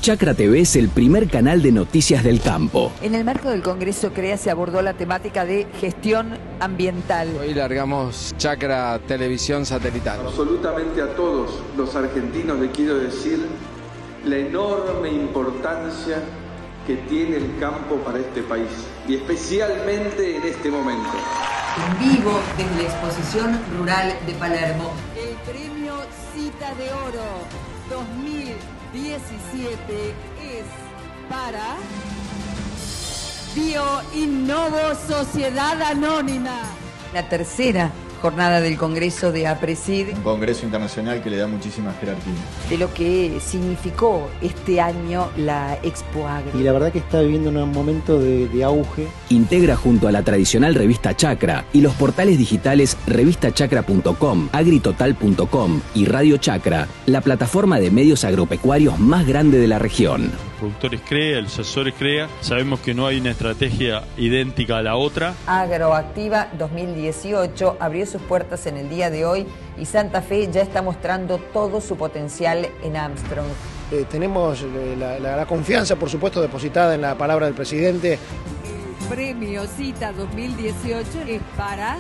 Chacra TV es el primer canal de noticias del campo. En el marco del Congreso CREA se abordó la temática de gestión ambiental. Hoy largamos Chacra Televisión Satelital. Absolutamente a todos los argentinos les quiero decir la enorme importancia que tiene el campo para este país y especialmente en este momento. En vivo desde la exposición rural de Palermo. El premio Cita de Oro 2017 es para Bioinnovo Sociedad Anónima. La tercera jornada del Congreso de APRESID. Un congreso internacional que le da muchísima jerarquía. De lo que significó este año la Expo Agro. Y la verdad que está viviendo un momento de auge. Integra junto a la tradicional revista Chacra y los portales digitales revistachacra.com, agritotal.com y Radio Chacra, la plataforma de medios agropecuarios más grande de la región. Productores CREA, el asesores CREA, sabemos que no hay una estrategia idéntica a la otra. Agroactiva 2018 abrió sus puertas en el día de hoy y Santa Fe ya está mostrando todo su potencial en Armstrong. Tenemos la confianza, por supuesto, depositada en la palabra del presidente. El premio Cita 2018 es para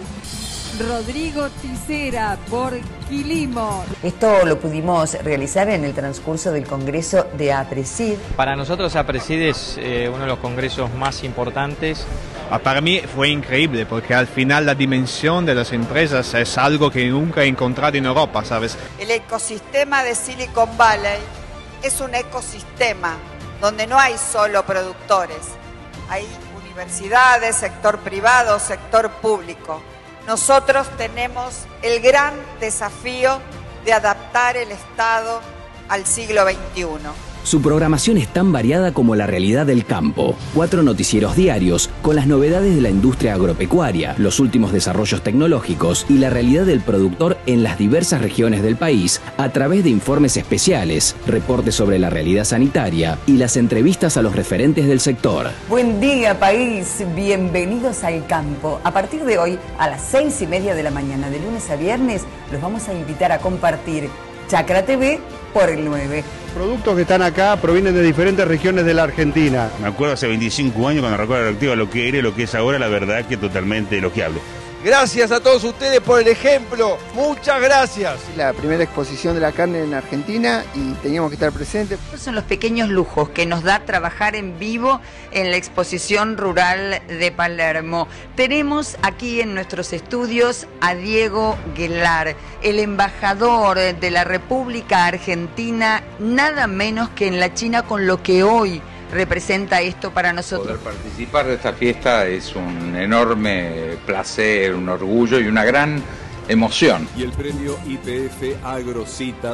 Rodrigo Ticera por Quilimo. Esto lo pudimos realizar en el transcurso del Congreso de APRESID. Para nosotros APRESID es uno de los congresos más importantes. Para mí fue increíble porque al final la dimensión de las empresas es algo que nunca he encontrado en Europa, ¿sabes? El ecosistema de Silicon Valley es un ecosistema donde no hay solo productores, hay universidades, sector privado, sector público. Nosotros tenemos el gran desafío de adaptar el Estado al siglo XXI. Su programación es tan variada como la realidad del campo. 4 noticieros diarios con las novedades de la industria agropecuaria, los últimos desarrollos tecnológicos y la realidad del productor en las diversas regiones del país a través de informes especiales, reportes sobre la realidad sanitaria y las entrevistas a los referentes del sector. Buen día, país. Bienvenidos al campo. A partir de hoy, a las 6:30 de la mañana, de lunes a viernes, los vamos a invitar a compartir Chacra TV por el 9. Productos que están acá provienen de diferentes regiones de la Argentina. Me acuerdo hace 25 años cuando arrancó la Agroactiva, lo que era y lo que es ahora, la verdad que totalmente elogiable. Gracias a todos ustedes por el ejemplo. Muchas gracias. La primera exposición de la carne en Argentina y teníamos que estar presentes. Estos son los pequeños lujos que nos da trabajar en vivo en la exposición rural de Palermo. Tenemos aquí en nuestros estudios a Diego Guelar, el embajador de la República Argentina, nada menos que en la China, con lo que hoy representa esto para nosotros. Poder participar de esta fiesta es un enorme placer, un orgullo y una gran emoción. Y el premio IPF AgroCita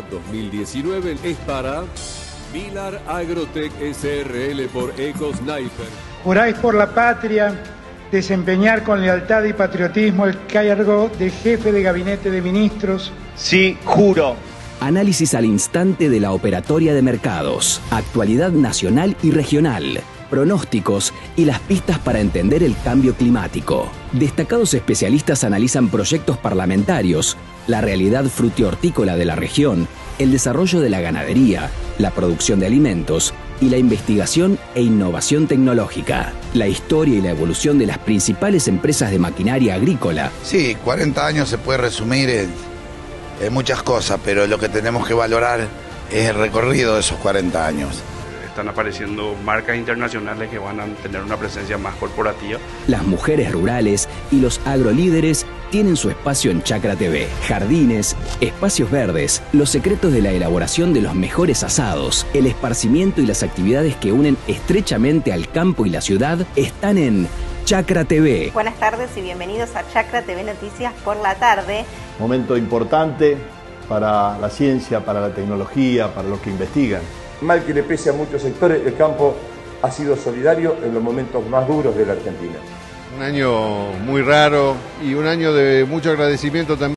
2019 es para Vilar Agrotech SRL por EcoSniper. Juráis por la patria desempeñar con lealtad y patriotismo el cargo de jefe de gabinete de ministros. Sí, juro. Análisis al instante de la operatoria de mercados, actualidad nacional y regional, pronósticos y las pistas para entender el cambio climático. Destacados especialistas analizan proyectos parlamentarios, la realidad frutihortícola de la región, el desarrollo de la ganadería, la producción de alimentos y la investigación e innovación tecnológica, la historia y la evolución de las principales empresas de maquinaria agrícola. Sí, 40 años se puede resumir en muchas cosas, pero lo que tenemos que valorar es el recorrido de esos 40 años. Están apareciendo marcas internacionales que van a tener una presencia más corporativa. Las mujeres rurales y los agrolíderes tienen su espacio en Chacra TV. Jardines, espacios verdes, los secretos de la elaboración de los mejores asados, el esparcimiento y las actividades que unen estrechamente al campo y la ciudad están en Chacra TV. Buenas tardes y bienvenidos a Chacra TV Noticias por la tarde. Momento importante para la ciencia, para la tecnología, para los que investigan. Mal que le pese a muchos sectores, el campo ha sido solidario en los momentos más duros de la Argentina. Un año muy raro y un año de mucho agradecimiento también.